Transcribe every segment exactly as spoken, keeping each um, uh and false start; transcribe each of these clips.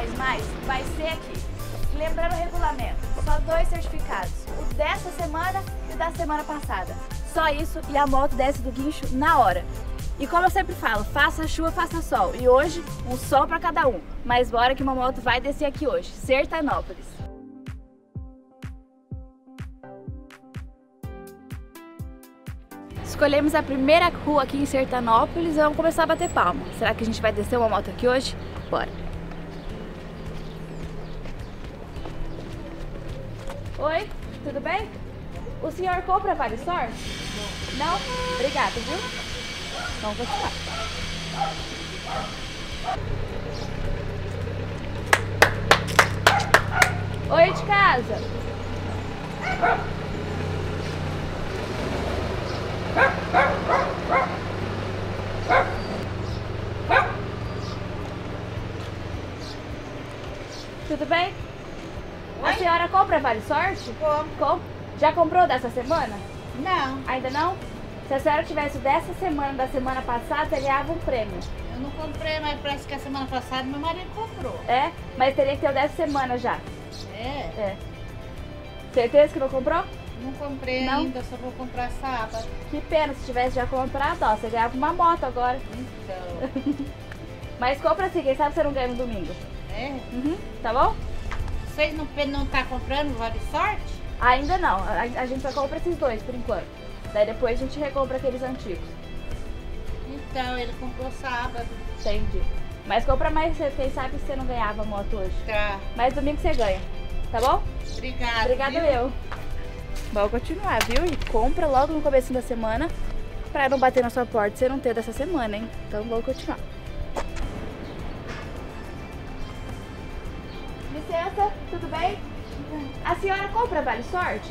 mais mais vai ser aqui. Lembrando o regulamento, só dois certificados, o dessa semana e o da semana passada. Só isso e a moto desce do guincho na hora. E como eu sempre falo, faça chuva, faça sol. E hoje, um sol para cada um. Mas bora que uma moto vai descer aqui hoje, Sertanópolis. Escolhemos a primeira rua aqui em Sertanópolis e vamos começar a bater palma. Será que a gente vai descer uma moto aqui hoje? Bora! Oi, tudo bem? O senhor compra Vale Sorte? Não? Obrigada, viu? Vamos continuar. Oi, de casa. Tudo bem? Oi? A senhora compra Vale Sorte? Compro. Com... Já comprou dessa semana? Não. Ainda não? Se a senhora tivesse dessa semana, da semana passada, você ganhava um prêmio. Eu não comprei, mas parece que a semana passada meu marido comprou. É? Mas teria que ter o dessa semana já. É? É. Certeza que não comprou? Não comprei não? ainda, só vou comprar sábado. Que pena, se tivesse já comprado, ó, você ganhava uma moto agora. Então. Mas compra assim, quem sabe você não ganha no domingo. É? Uhum, tá bom? Vocês não não tá comprando Vale Sorte? Ainda não, a, a gente só compra esses dois por enquanto. Daí depois a gente recompra aqueles antigos. Então, ele comprou sábado. Entendi. Mas compra mais, quem sabe você não ganhava a moto hoje. Tá. Mas domingo você ganha, tá bom? Obrigada. Obrigada eu. Vamos continuar, viu? E compra logo no começo da semana pra não bater na sua porta e você não ter dessa semana, hein? Então vamos continuar. Licença, tudo bem? A senhora compra Vale Sorte?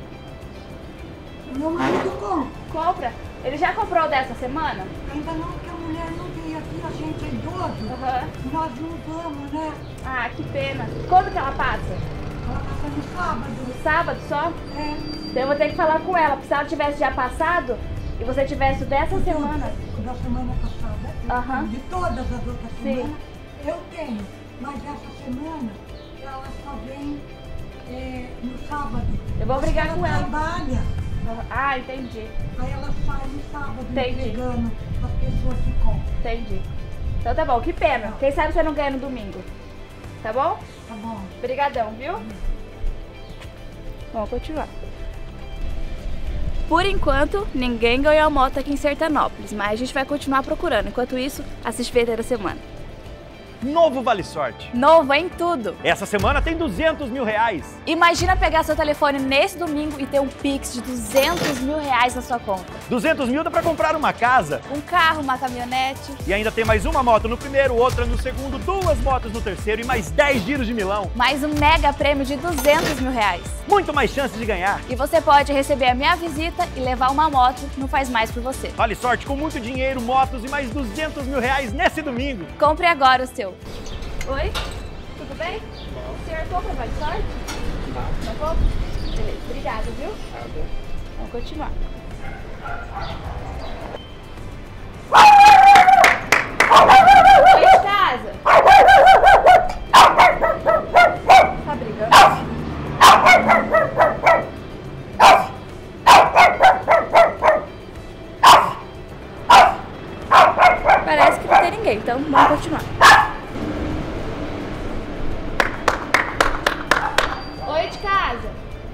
Meu marido compra. Compra? Ele já comprou dessa semana? Ainda não, porque a mulher não veio aqui, a gente é idoso. Uhum. Nós não vamos, né? Ah, que pena. Quando que ela passa? Ela passa no sábado. No sábado só? É. Então eu vou ter que falar com ela, porque se ela tivesse já passado e você tivesse dessa Então, semana. Da semana passada. Eu Aham. tenho. De todas as outras Sim. semanas, eu tenho. Mas essa semana, ela só vem é, no sábado. Eu vou brigar ela com ela. trabalha. Ah, entendi. Aí ela sai no sábado Entendi. entregando as pessoas que compram. Entendi. Então tá bom, que pena. Quem sabe você não ganha no domingo. Tá bom? Tá bom. Obrigadão, viu? Vamos continuar. Por enquanto, ninguém ganhou a moto aqui em Sertanópolis, mas a gente vai continuar procurando. Enquanto isso, assiste Feira da Semana. Novo Vale Sorte. Novo em tudo. Essa semana tem duzentos mil reais. Imagina pegar seu telefone nesse domingo e ter um Pix de duzentos mil reais na sua conta. duzentos mil dá pra comprar uma casa. Um carro, uma caminhonete. E ainda tem mais uma moto no primeiro, outra no segundo, duas motos no terceiro e mais dez giros de milão. Mais um mega prêmio de duzentos mil reais. Muito mais chances de ganhar. E você pode receber a minha visita e levar uma moto, não faz mais por você. Vale Sorte com muito dinheiro, motos e mais duzentos mil reais nesse domingo. Compre agora o seu. Oi, tudo bem? Não. O senhor compra Vale Sorte? Não. Não compra? Beleza, obrigada, viu? Nada. Vamos continuar. Oi, de casa. Tá brigando? Parece que não tem ninguém, então vamos continuar. Oi, de casa.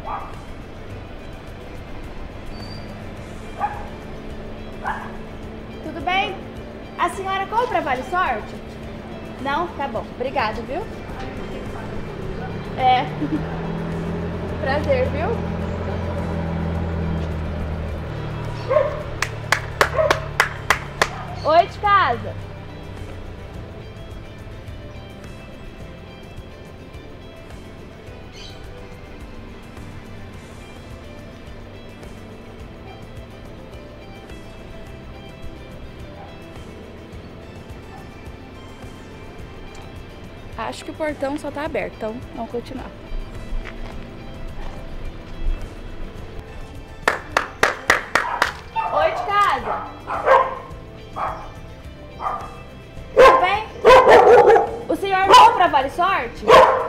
Tudo bem? A senhora compra Vale Sorte? Não? Tá bom. Obrigada, viu? É. Prazer, viu? Oi, de casa. Acho que o portão só tá aberto, então vamos continuar. Oi, de casa. Tudo bem? O senhor compra Vale Sorte? sorte?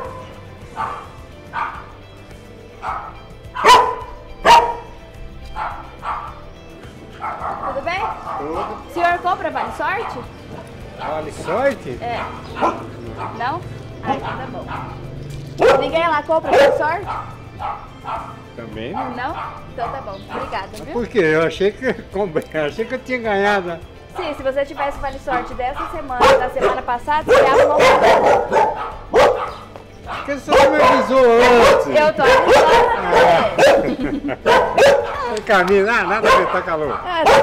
Tudo bem? Tudo. O senhor compra Vale Sorte? Vale sorte? É. Não? Ah, então tá bom. Ninguém lá compra Vale Sorte? Também não. Não? Então tá bom. Obrigada, viu? Por quê? Eu achei que, eu achei que eu tinha ganhado. Sim, se você tivesse Vale Sorte dessa semana e da semana passada, você ganhava uma moto. Por que você não me avisou antes? Eu tô avisando você. Caminho, ah, nada a ver, tá calor. Ah, tá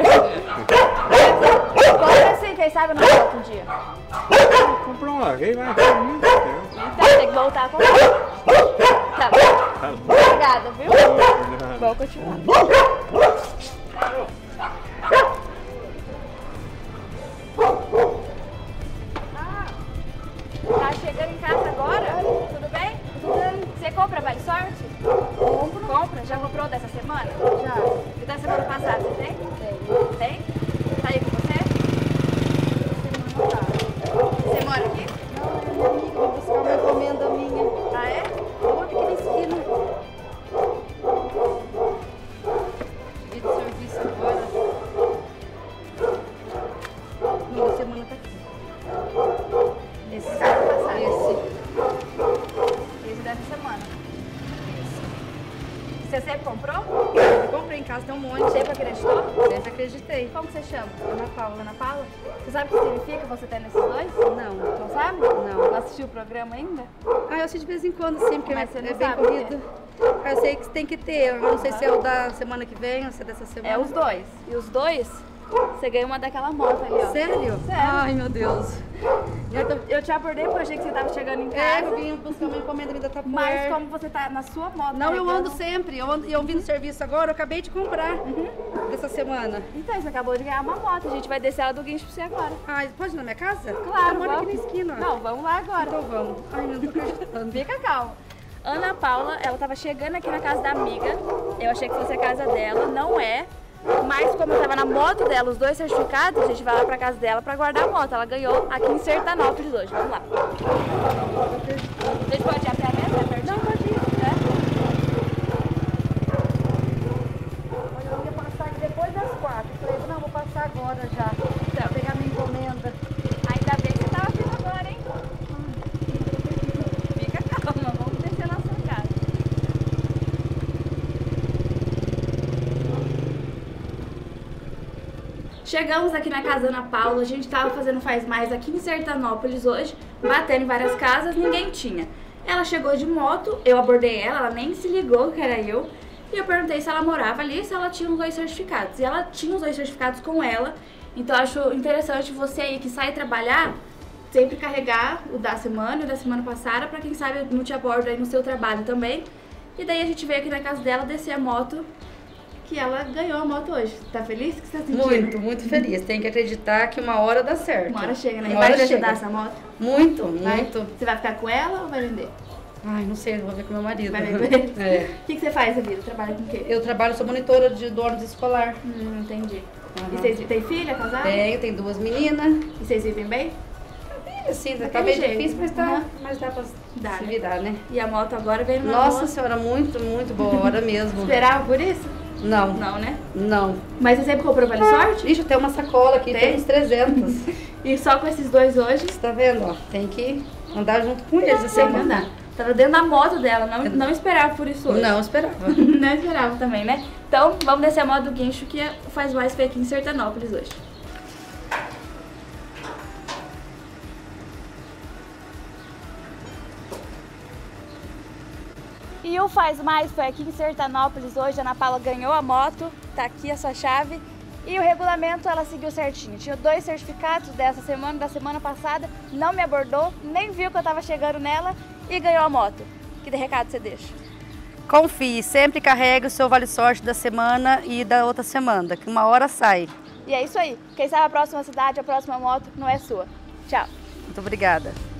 calor. Compra assim, quem sabe eu não volto um dia. Comprou uma vez, mas faz muito tempo. Então tem que voltar a comprar. Tá bom. Tá bom. Obrigada, viu? Vou continuar. Ah, tá chegando em casa agora? Tudo bem? Tudo bem. Você compra Vale Sorte? Compro. Compra? Já comprou dessa semana? Já. E da semana passada, você tem? Tem. Tem? Tá aí com você? Você mora aqui? Não, é minha amiga, vou buscar uma encomenda minha. Ah, é? Vou aqui na esquina. Dia de serviço agora. Não, da semana tá aqui. Esse semana passada. Esse. Esse dessa semana. Você sempre comprou? Eu comprei em casa, tem um monte. Sempre acreditou? Sempre acreditei. Como que você chama? Ana Paula. Ana Paula? Você sabe o que significa você ter nesses dois? Não. Não sabe? Não. Não assistiu o programa ainda? Ah, eu assisto de vez em quando, sim, porque Mas você é não bem sabe o corrido. Ah, eu sei que tem que ter. Eu não sei se é o da semana que vem ou se é dessa semana. É os dois. E os dois, você ganha uma daquela moto ali, ó. Sério? Sério. Ai, meu Deus. Eu, tô- eu te abordei porque eu achei que você tava chegando em É, casa. eu vim buscar uma encomenda me da Tupperware. Mas como você tá na sua moto Não, eu carregando- ando sempre. Eu, ando, eu vim no serviço agora, eu acabei de comprar dessa semana. Então, você acabou de ganhar uma moto. A gente vai descer ela do guincho pra você agora. Ai, pode ir na minha casa? Claro, Eu moro aqui na vamos. esquina. Não, vamos lá agora. Então vamos. Ai, não tô acreditando. Fica calma. Ana Paula, ela tava chegando aqui na casa da amiga. Eu achei que fosse a casa dela, não é. Mas como eu tava na moto dela, os dois certificados, a gente vai lá pra casa dela pra guardar a moto. Ela ganhou aqui em Sertanópolis hoje. Vamos lá. A gente pode ir até a mesa? É pertinho? Não, pode ir. É? Olha, eu ia passar aqui depois das quatro. Eu falei, não, vou passar agora já. Então. Vou pegar minha encomenda. Ainda bem que você tava vindo agora, hein? Fica calma, vamos descer na sua casa. Chegamos aqui na casa da Ana Paula, a gente tava fazendo Faz Mais aqui em Sertanópolis hoje, batendo em várias casas, ninguém tinha. Ela chegou de moto, eu abordei ela, ela nem se ligou que era eu, e eu perguntei se ela morava ali e se ela tinha os dois certificados. E ela tinha os dois certificados com ela, então eu acho interessante você aí que sai trabalhar, sempre carregar o da semana e o da semana passada, pra quem sabe não te aborda aí no seu trabalho também. E daí a gente veio aqui na casa dela descer a moto, que ela ganhou a moto hoje. Tá feliz? O que você tá sentindo? Muito, muito feliz. Tem que acreditar que uma hora dá certo. Uma hora chega, né? E Uma vai hora te ajudar chega. essa moto? Muito, Vai? muito. Você vai ficar com ela ou vai vender? Ai, não sei, vou ver com meu marido. Vai vender? É. O que, que você faz, vida? Trabalha com o quê? Eu trabalho, sou monitora de, do ônibus escolar. Hum, entendi. Aham. E vocês têm filha, casada? Tenho, tem duas meninas. E vocês vivem bem? Assim, tá Daquele bem jeito. difícil, mas, tá, Aham. mas dá pra Dá, se né? virar, né? E a moto agora veio na Nossa boa. senhora, muito, muito boa hora mesmo. Esperava por isso? Não, Não, né? não. Mas você sempre comprou Vale Sorte? Ixi, tem uma sacola aqui, Tem? tem uns trezentos. E só com esses dois hoje? Você tá vendo, ó? Tem que andar junto com eles. essa Tem que semana. andar. Tava dentro da moto dela, não, não esperava por isso hoje. Não, esperava. Não esperava também, né? Então, vamos descer a moto do guincho que Faz Mais foi aqui em Sertanópolis hoje. E o Faz Mais foi aqui em Sertanópolis hoje. A Ana Paula ganhou a moto, tá aqui a sua chave. E o regulamento ela seguiu certinho. Tinha dois certificados dessa semana, da semana passada. Não me abordou, nem viu que eu tava chegando nela e ganhou a moto. Que recado você deixa? Confie, sempre carregue o seu vale sorte da semana e da outra semana, que uma hora sai. E é isso aí. Quem sabe a próxima cidade, a próxima moto não é sua. Tchau. Muito obrigada.